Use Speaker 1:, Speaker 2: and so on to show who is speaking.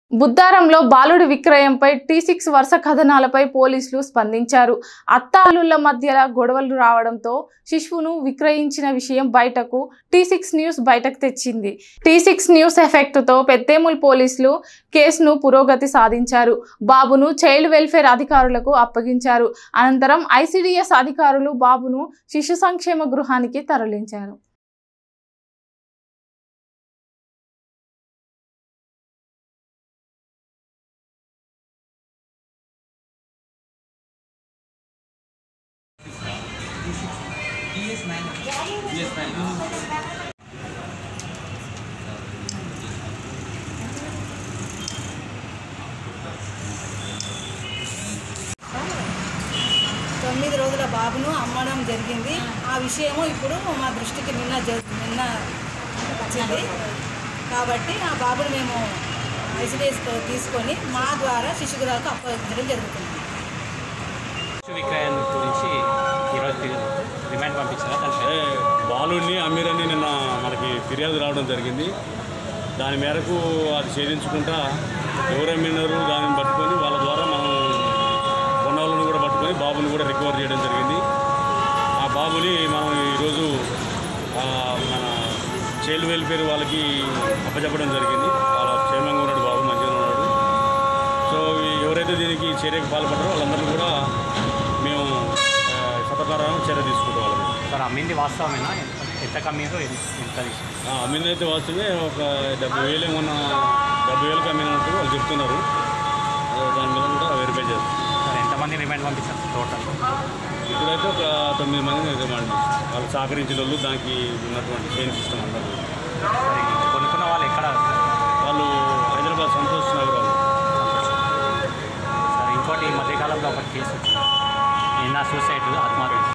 Speaker 1: బుద్ధారంలో బాలుడి విక్రయంపై T6 వరుస కథనాలపై పోలీసులు స్పందించారు. అత్తాలుల మధ్య గొడవలు రావడంతో శిశువును విక్రయించిన విషయం బయటకు T6 న్యూస్ బయటకు తెచ్చింది. T6 న్యూస్ ఎఫెక్ట్తో పెద్దేముల్ పోలీసులు కేసును పురోగతి సాధించారు. బాబును చైల్డ్ వెల్ఫేర్ అధికారులకు అప్పగించారు. అనంతరం ICDS అధికారులు బాబును శిశు సంక్షేమ గృహానికి తరలించారు.
Speaker 2: తొమ్మిది రోజుల బాబును అమ్మడం జరిగింది. ఆ విషయము ఇప్పుడు మా దృష్టికి నిన్న వచ్చింది. కాబట్టి ఆ బాబుని మేము ICDS తీసుకొని మా ద్వారా శిశుగృహాలకు అప్పగించడం జరుగుతుంది.
Speaker 3: విక్రయం గురించి ఈరోజు రిమాండ్ పంపించారా?
Speaker 4: బాలుడిని అమ్మిరని నిన్న మనకి ఫిర్యాదు రావడం జరిగింది. దాని మేరకు అది ఛేదించుకుంటా ఎవరు అమ్మినారు దానిని పట్టుకొని వాళ్ళ ద్వారా మనం కొన్న వాళ్ళని కూడా పట్టుకొని బాబుని కూడా రికవర్ చేయడం జరిగింది. ఆ బాబుని మనం ఈరోజు మన చైల్డ్ వెల్ఫేర్ వాళ్ళకి అప్పచెప్పడం జరిగింది. వాళ్ళ క్షేమంగా ఉన్నాడు, బాబు మంచిగా ఉన్నాడు. సో ఎవరైతే దీనికి చర్యకు పాల్పడ్డారో వాళ్ళందరినీ కూడా మేము శతప్రకారం చర్య తీసుకుంటాం. వాళ్ళని
Speaker 3: సార్ అమ్మింది వాస్తవమేనా? ఎంత కమ్మీదో ఎంత
Speaker 4: అమ్మింది అయితే వాస్తవమే. ఒక 70,000 ఏమన్నా 70,000కి అమ్మినట్టు వాళ్ళు చెప్తున్నారు. దాని మీద కూడా వెరిఫై చేస్తారు.
Speaker 3: సార్ ఎంతమంది రిమాండ్ పంపించారు టోటల్?
Speaker 4: ఇప్పుడైతే ఒక 9 మందిని రిమాండ్ చేస్తారు. వాళ్ళు సహకరించిన వాళ్ళు దానికి ఉన్నటువంటి చైన్ సిస్టమ్ అందరూ.
Speaker 3: సరే, కొనుక్కున్న వాళ్ళు ఎక్కడ?
Speaker 4: వాళ్ళు హైదరాబాద్ సంతోష్ నగర్ వాళ్ళు.
Speaker 3: సార్ ఇంకోటి ఈ మధ్యకాలంలో ఒక కేసు వచ్చింది, నిన్న సూసైడ్ ఆత్మహత్య.